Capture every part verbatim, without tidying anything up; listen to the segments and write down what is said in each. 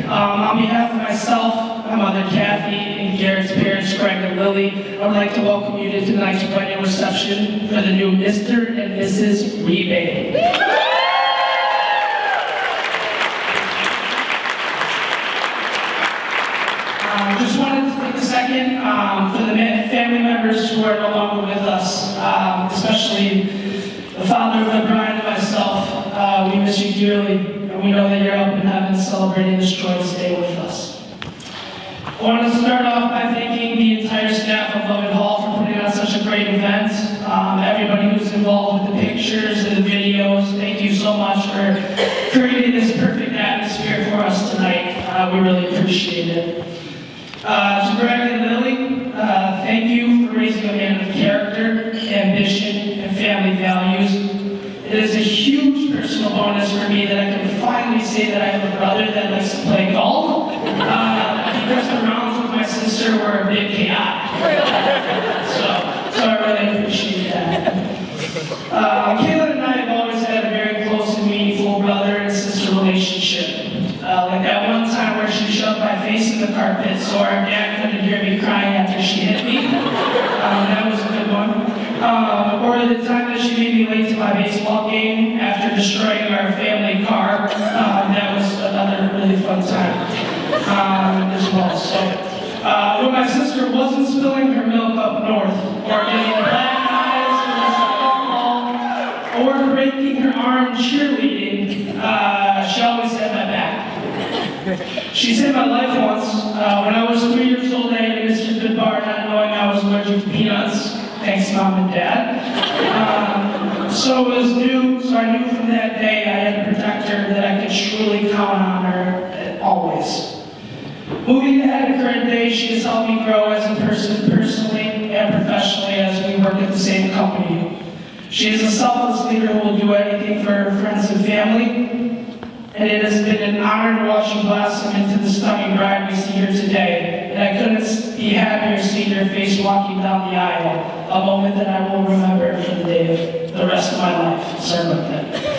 Um, on behalf of myself, my mother Kathy, and Garrett's parents, Greg and Lily, I would like to welcome you to tonight's wedding reception for the new Mister and Missus Rebay. Um, just wanted to take a second um, for the family members who are no longer with us, um, especially the father of the bride and myself. Uh, we miss you dearly. We know that you're up in heaven celebrating this joyous day with us. I want to start off by thanking the entire staff of Lovett Hall for putting on such a great event. Um, everybody who's involved with the pictures and the videos, thank you so much for creating this perfect atmosphere for us tonight. Uh, we really appreciate it. Uh, to Greg and Lily, uh, thank you for raising a man of character, ambition, and family values. It is a huge personal bonus for me that I can finally say that I have a brother that likes to play golf, uh, because the rounds with my sister were a bit chaotic. so, so I really appreciate that. Uh, Kayla and I have always had a very close and meaningful brother and sister relationship. Uh, like that one time where she shoved my face in the carpet so our dad couldn't hear me crying after she hit me. Um, that was a good one. Um, or the time that she made me late to my baseball game after destroying our family car. Um, that was another really fun time um, as well. So, uh, when my sister wasn't spilling her milk up north, or getting black eyes from the softball, or breaking her arm cheerleading, uh, she always had my back. She saved my life once. Uh, when I was three years old, I ate a Mister Goodbar not knowing I was allergic to peanuts. Thanks, Mom and Dad. Um, so it was new, so I knew from that day I had a protector that I could truly count on her always. Moving ahead to current day, she has helped me grow as a person personally and professionally as we work at the same company. She is a selfless leader who will do anything for her friends and family. And it has been an honor to watch you blossom into the stunning bride we see here today. And I couldn't be happier seeing her face walking down the aisle, a moment that I will remember for the day of the rest of my life. Sorry about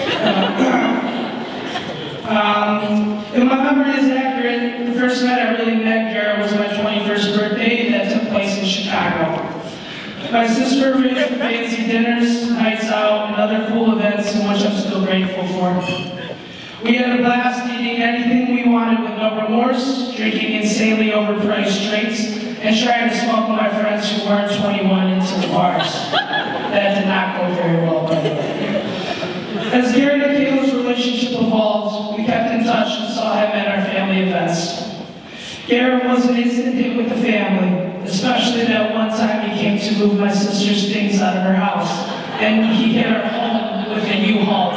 that. um, if my memory is accurate, the first night I really met Garrett was my twenty-first birthday that took place in Chicago. My sister arranged fancy dinners, nights out, and other cool events in which I'm still grateful for. We had a blast eating anything we wanted with no remorse, drinking insanely overpriced drinks, and trying to smoke with my friends who weren't twenty-one into the bars. That did not go very well, by the way. As Garrett and Kayla's relationship evolved, we kept in touch and saw him at our family events. Garrett was an instant hit with the family, especially that one time he came to move my sister's things out of her house, and he hit our home with a U-Haul.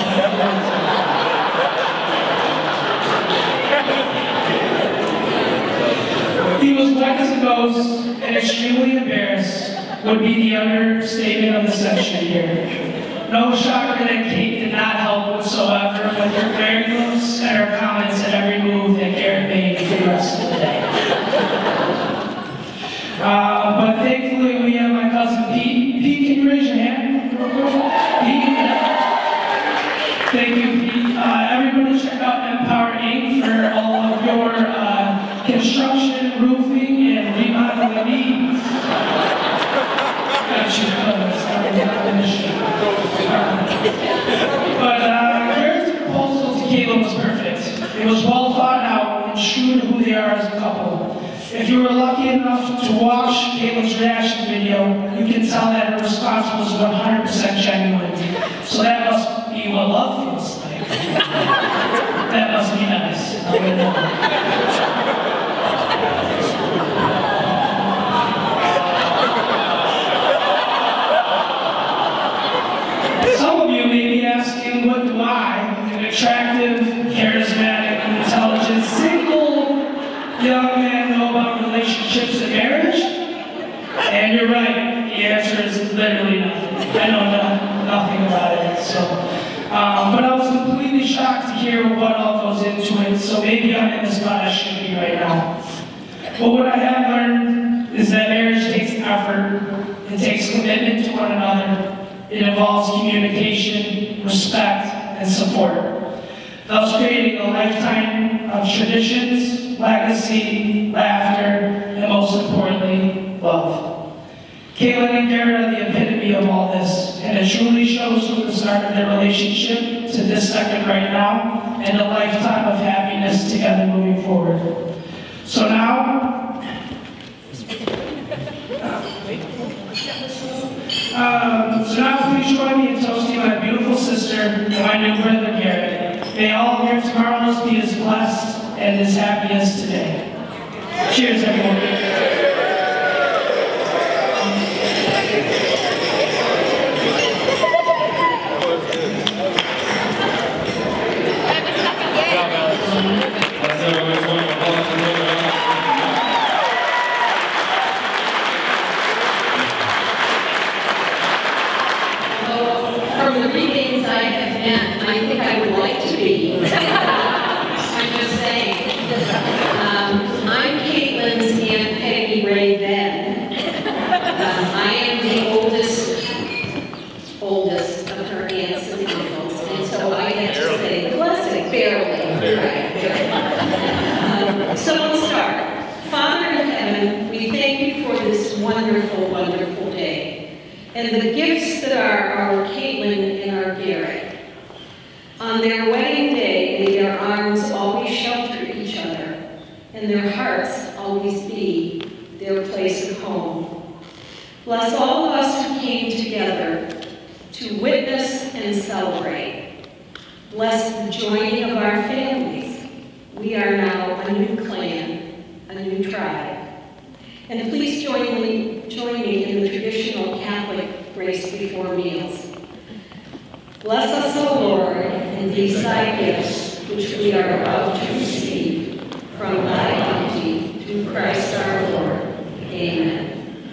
He was white as a ghost and extremely embarrassed would be the understatement of the century here. No shocker that Kate did not help whatsoever with her very looks and her comments at every move that Garrett made for the rest of the day. Uh, but thankfully we have my cousin Pete. Pete, can you raise your hand? Pete? Thank you, Pete. Uh, everybody check out Empower Incorporated for all of your uh, construction, roofing, and remodeling needs. Got you covered. But uh, Garrett's proposal to Kayla was perfect. It was well thought out and true to who they are as a couple. If you were lucky enough to watch Kayla's reaction video, you can tell that her response was one hundred percent genuine. So that must be what love feels like. That must be nice. I don't know. Some of you may be asking, what do I, an attractive, charismatic, intelligent, single young man know about relationships and marriage? And you're right, the answer is literally nothing. I know no, nothing about it. So, um, but I was completely shocked to hear what all goes into it, so maybe I'm in the spot I should be right now. But what I have learned is that marriage takes effort, it takes commitment to one another, it involves communication, respect, and support, thus creating a lifetime of traditions, legacy, laughter, and most importantly, love. Caitlin and Garrett are the epitome of all this, and it truly shows from the start of their relationship to this second right now, and a lifetime of happiness together moving forward. So now, um, so now please join me in toasting my beautiful sister and my new brother Garrett. May all of your tomorrows be as blessed and as happy as today. Cheers, everyone. From the readings I have met, I think I would like to be. I'm just saying. Um, I'm Caitlin's Aunt Peggy Ray then. Um, I am the oldest, oldest of her aunts and uncles, and so I get to say the blessing, barely. Right, barely. Um, so we'll start. Father in heaven, we thank you for this wonderful, wonderful day, and the gifts that are our Caitlin and our Garrett. On their wedding day, may their arms always shelter each other, and their hearts always be their place of home. Bless all of us who came together to witness and celebrate. Bless the joining of our families. We are now a new clan, a new tribe. And please join me, join me in the traditional Catholic grace before meals. Bless us, O Lord, in these thy gifts, which we are about to receive from thy bounty, through Christ our Lord. Amen.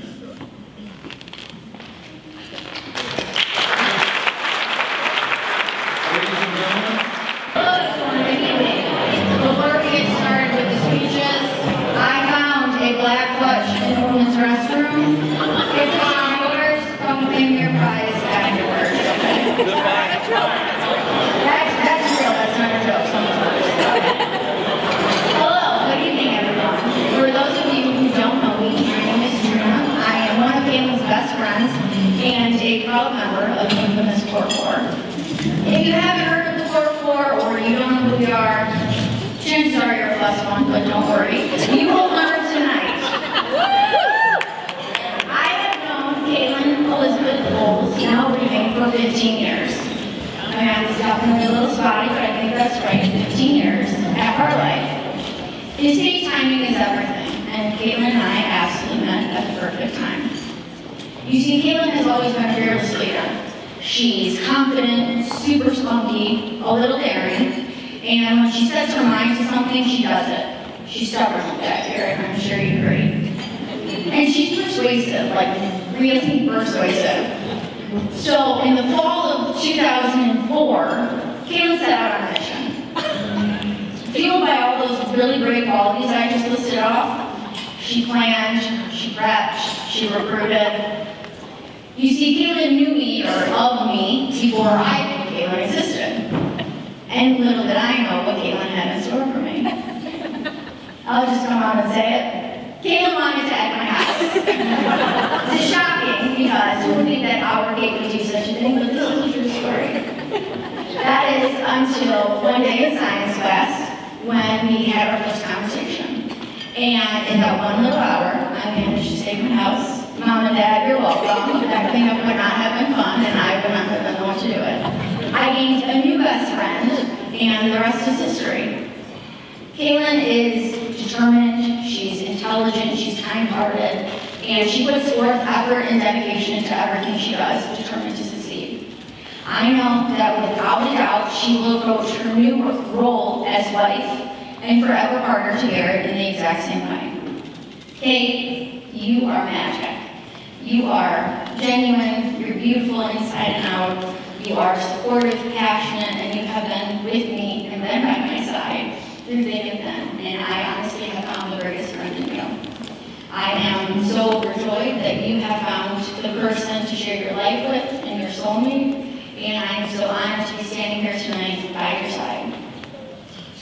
Before we get started with the speeches, I found a black clutch in the women's restroom. If it's not yours, come claim your prize afterwards. That's, that's real, that's not a joke. Hello, good evening everyone. For those of you who don't know me, my name is Trina. I am one of Caitlin's best friends and a proud member of the infamous Core Four. If you haven't heard of the Core Four or you don't know who we are, chances are you're a plus one, but don't worry. You will learn tonight. I have known Caitlin Elizabeth Bowles, now Remake, for fifteen years. My math is definitely a little spotty, but I think that's right, fifteen years at our life. They say timing is everything, and Caitlin and I absolutely met at the perfect time. You see, Caitlin has always been a fearless leader. She's confident, super spunky, a little daring, and when she sets her mind to something, she does it. She's stubborn like that, Garrett, I'm sure you agree. And she's persuasive, like really persuasive. So in the fall of two thousand four, Caitlin set out on a mission. Fueled by all those really great qualities I just listed off, she planned, she prepped, she recruited. You see, Caitlin knew me, or loved me, before I knew Caitlin existed. And little did I know what Caitlin had in store for me. I'll just come out and say it. Caitlin wanted to at my house. It's shocking, because who would think that our gate would do such a thing, but this is a true story. That is until one day in science class, when we had our first conversation. And in that one little hour, I managed to save my house. Mom and Dad, you're welcome. Everything would not have been fun, and I would not have been the one to do it. I gained a new best friend, and the rest is history. Caitlin is determined, she's intelligent, she's kind-hearted, and she puts forth effort and dedication into everything she does, determined to succeed. I know that without a doubt, she will approach her new role as wife and forever partner to Garrett in the exact same way. Kate, you are magic. You are genuine, you're beautiful inside and out, you are supportive, passionate, and you have been with me and been by my side through thick and thin, and I honestly have found the greatest friend in you. I am so overjoyed that you have found the person to share your life with and your soulmate, and I am so honored to be standing here tonight by your side.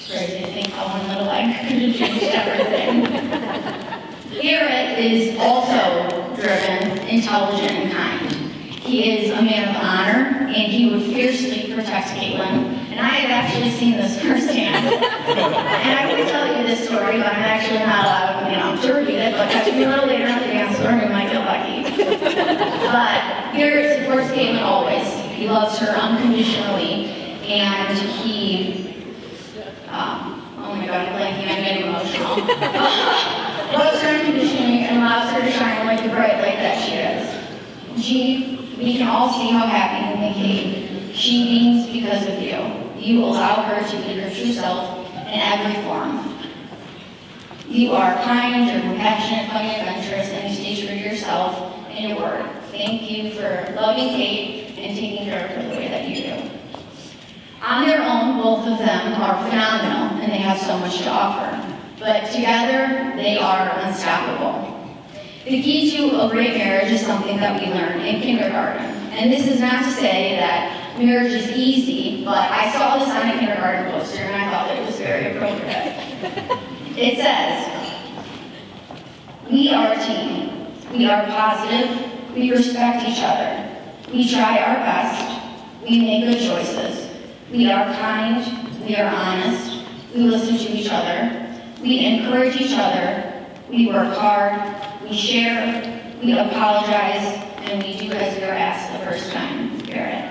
crazy to think how one little egg could have changed everything. Garrett is also driven, intelligent, and kind. He is a man of honor, and he would fiercely protect Caitlin. And I have actually seen this firsthand. And I would tell you this story, but I'm actually not allowed, you know, to repeat it, but catch me a little later on the dance floor and you might get lucky. But Garrett supports Caitlin always. He loves her unconditionally, and he, um, oh my God, I'm blanking, I'm getting emotional. Loves her unconditionally and allows her to shine like the bright light that she is. G, we can all see how happy you make Kate. She beams because of you. You allow her to be her true self in every form. You are kind, you're compassionate, funny, adventurous, and you stay true to yourself and your word. Thank you for loving Kate and taking care of her the way that you do. On their own, both of them are phenomenal, and they have so much to offer. But together, they are unstoppable. The key to a great marriage is something that we learn in kindergarten. And this is not to say that marriage is easy, but I saw this on a kindergarten poster and I thought it was very appropriate. It says, we are a team. We are positive. We respect each other. We try our best. We make good choices. We are kind. We are honest. We listen to each other. We encourage each other. We work hard. We share, we apologize, and we do as we were asked the first time, Garrett.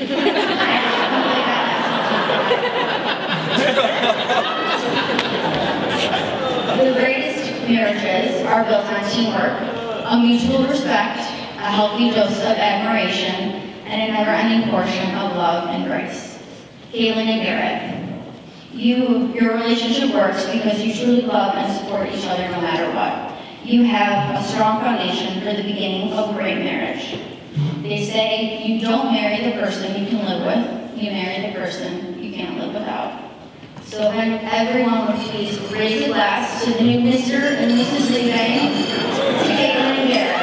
The greatest marriages are built on teamwork, a mutual respect, a healthy dose of admiration, and a never-ending portion of love and grace. Caitlin and Garrett, you, your relationship works because you truly love and support each other no matter what. You have a strong foundation for the beginning of a great marriage. They say you don't marry the person you can live with, you marry the person you can't live without. So then everyone would please raise a glass to the new Mister and Missus Lee-Bay, to Caitlin and Garrett.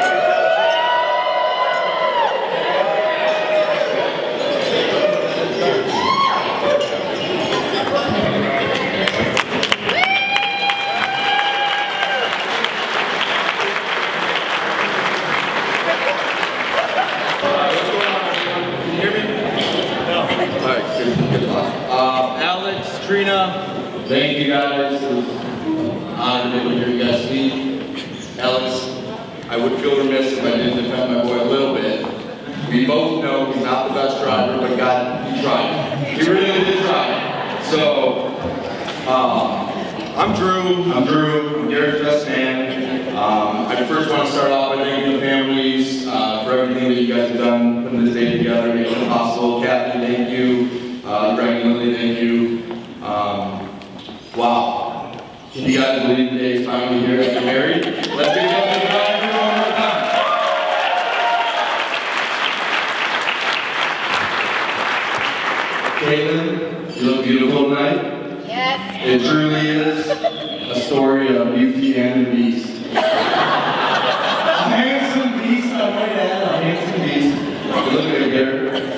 Trina, thank you guys. It was an honor to hear you guys speak. Alex, I would feel remiss if I didn't defend my boy a little bit. We both know he's not the best driver, but God, he tried. He really did try. So, um, I'm Drew. I'm Drew. I'm Garrett's best man. Um, I first want to start off by thanking the families uh, for everything that you guys have done, putting this day together, making it possible. Kathy, thank you. Uh, Greg and Lily, thank you. Um, wow. Can you guys believe the day is finally here after married? Let's give it up to the bride one more time. Caitlin, you look beautiful tonight. Yes. It truly is a story of beauty and the beast. A handsome beast, I might add, a handsome beast. You look good, Garrett.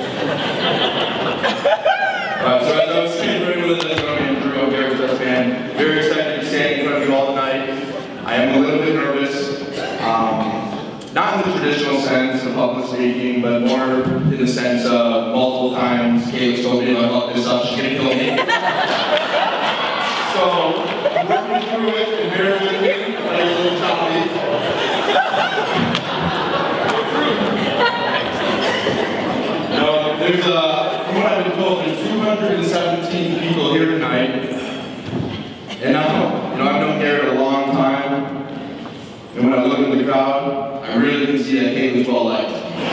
Uh, so as I was saying for anyone that doesn't know me, I'm Drew, I'm Garrett's best man. Very excited to be standing in front of you all tonight. I am a little bit nervous, um, not in the traditional sense of public speaking, but more in the sense of multiple times Kayla's told me I fucked this up, she's gonna kill me. So, I'm working through it and bear with me, but I was a little choppy. No, there's a, from what I've been told, there's two hundred seventeen people here tonight. And now, you know, I've known Garrett a long time. And when I look in the crowd, I really can see that Caitlin's well liked.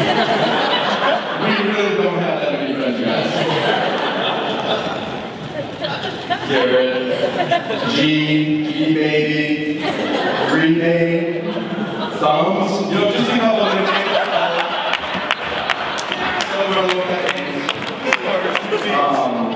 We really don't have that many friends, guys. Garrett, G, G baby, Green Day, Thumbs. You know, just think about what it is. Um,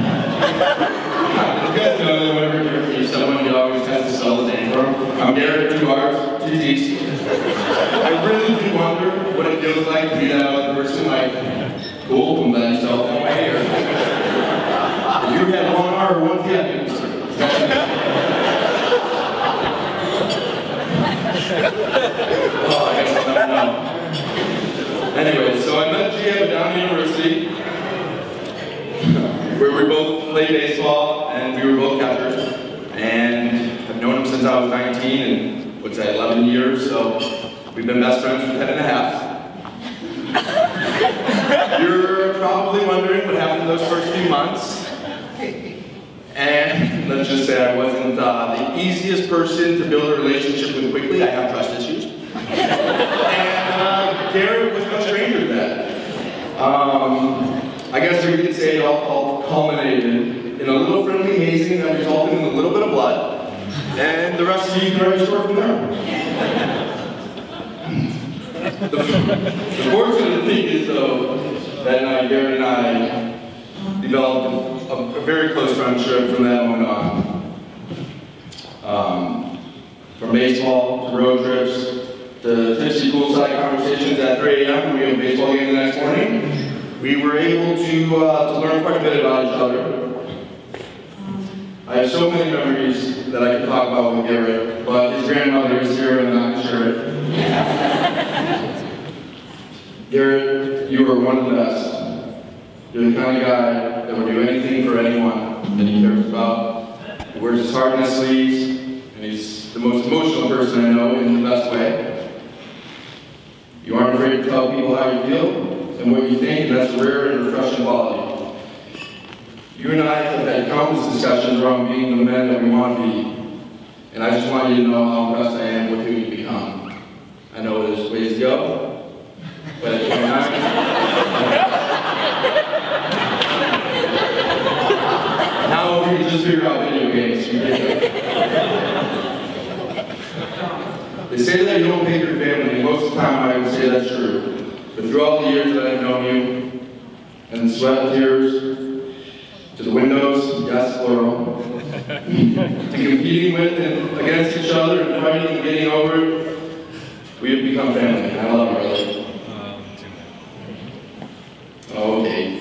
you guys know that whenever you're for someone, you always have to spell the name for them. I'm Garrett, two R's, two T's. I really do wonder what it feels like to be that other person, like, cool, I'm glad you spelled that way, or if you had one R or one T, I think it's Oh, I guess I'll never know. Anyway, so I met G M at Downey University, where we both played baseball, and we were both catchers. And I've known him since I was nineteen, and what's that, eleven years, so we've been best friends for ten and a half. You're probably wondering what happened those first few months. And let's just say I wasn't uh, the easiest person to build a relationship with quickly. I have trust issues. And uh, Garrett was no stranger to that. Um, I guess we could say it all culminated in a little friendly hazing that resulted in a little bit of blood. And the rest of you can write a story from there. The, the fortunate thing is, though, that night Garrett and I developed a, a, a very close friendship from that moment on. Um, from baseball to road trips to tipsy poolside conversations at three A M when we had a baseball game the next morning, we were able to, uh, to learn quite a bit about each other. I have so many memories that I can talk about with Garrett, but his grandmother is here and I'm not sure. Garrett, you are one of the best. You're the kind of guy that would do anything for anyone that he cares about. He wears his heart in his sleeves, and he's the most emotional person I know in the best way. You aren't afraid to tell people how you feel and what you think, and that's a rare and refreshing quality. You and I have had countless discussions around being the men that we want to be, and I just want you to know how impressed I am with who you've become. I know there's ways to go. But at twenty-nine, now if you can just figure out video games, you get it. They say that you don't pick your family, and most of the time I would say that's true. But through all the years that I've known you, and the sweat, tears, to the windows, yes, plural, to competing with and against each other and fighting and getting over it, we have become family, and I love you, brother. Okay.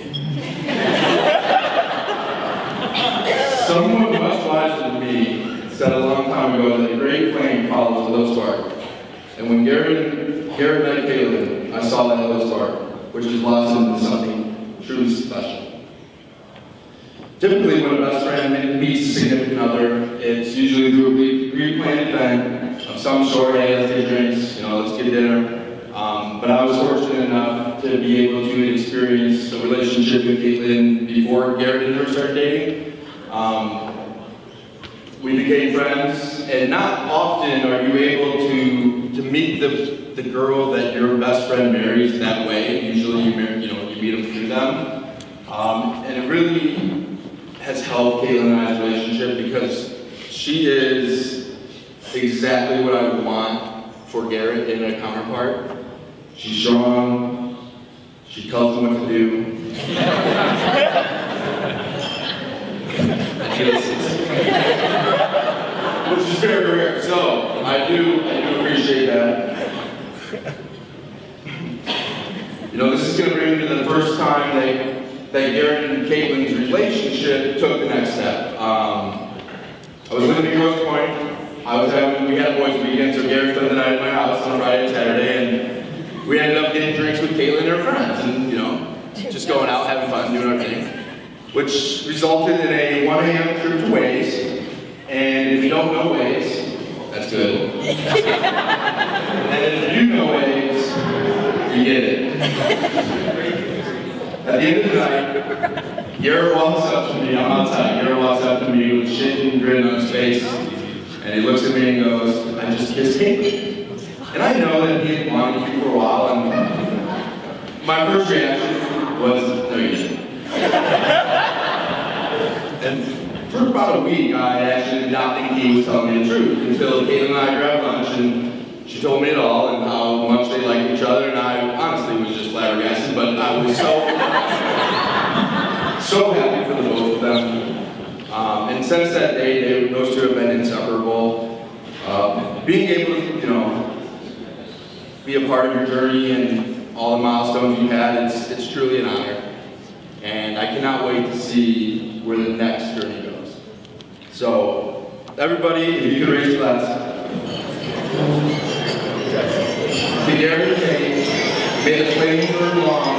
Someone much wiser than me said a long time ago that a great flame follows a little spark. And when Garrett, Garrett met Caitlin, I saw that little spark, which has blossomed into something truly special. Typically, when a best friend meets a significant other, it's usually through a pre-planned event of some sort. Hey, let's get drinks, you know, let's get dinner. Um, but I was fortunate enough to be able to experience a relationship with Caitlin before Garrett and her started dating. Um, we became friends, and not often are you able to to meet the the girl that your best friend marries that way. Usually, you marry, you know, you meet them through them, um, and it really has helped Caitlin and I's relationship because she is exactly what I would want for Garrett in a counterpart. She's strong, she tells him what to do. Which is very rare, so I do, I do appreciate that. You know, this is going to bring me to the first time that, that Garrett and Caitlin's relationship took the next step. Um, I was living in Grosse Pointe. I was having, we had boys' weekend, so Garrett spent the night at my house on Friday and Saturday, and we ended up getting drinks with Caitlin and her friends, and, you know, just going out, having fun, doing our thing, which resulted in a one A M trip to Waze, and if you don't know Waze, that's good. And if you do know Waze, you get it. At the end of the night, Garrett walks up to me, I'm outside, Garrett walks up to me with shit and grin on his face, and he looks at me and goes, I just kissed Caitlin. And I know that he had wanted to for a while, and my first reaction was, no you didn't. And for about a week, I actually did not think he was telling me the truth, until Caitlin and I grabbed lunch, and she told me it all, and how much they liked each other, and I honestly was just flabbergasted, but I was so, so happy for the both of them. Um, and since that day, they, those two have been inseparable. Uh, being able to, you know, be a part of your journey and all the milestones you had, it's, it's truly an honor. And I cannot wait to see where the next journey goes. So, Everybody, if you could raise your glass. To Gary Kane, may the flame burn long.